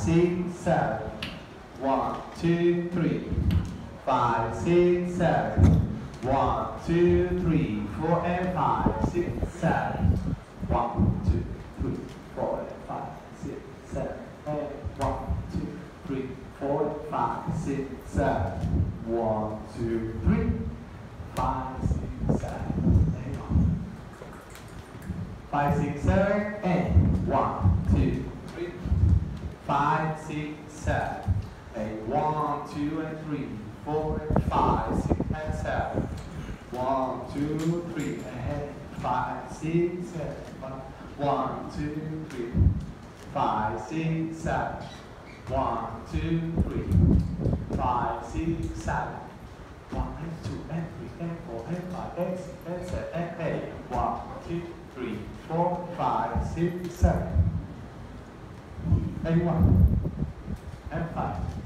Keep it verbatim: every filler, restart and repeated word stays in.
six, seven. One, two, three. Five, six, seven. One, two, three, four, and five, six, seven. One, two, three, four, and five, six, seven, and one, two, three, four, five, six, seven. One, two, three, five, six, seven, and one. Five, six, seven, and one, two, three, five, six, seven, and one, two, and three, four, and five, six, and seven. One, two, three, and five, six, seven. One, two, three, five, six, seven. One, two, three, five, six, seven. One, and two, and three, and four, and five, and six, and seven, and eight. One, two, three, four, five, six, seven. And one, and five.